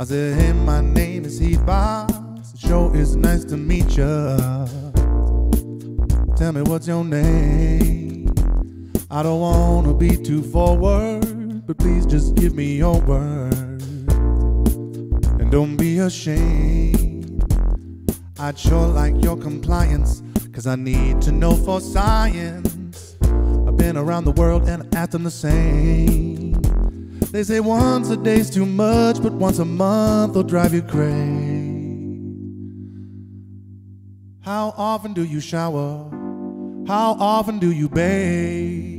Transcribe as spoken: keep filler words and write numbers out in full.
I said, hey, my name is Heatbox. It sure is nice to meet ya. Tell me what's your name. I don't wanna be too forward, but please just give me your word. And don't be ashamed. I'd sure like your compliance, cause I need to know for science. I've been around the world and I asked them the same. They say once a day's too much, but once a month will drive you crazy. How often do you shower? How often do you bathe?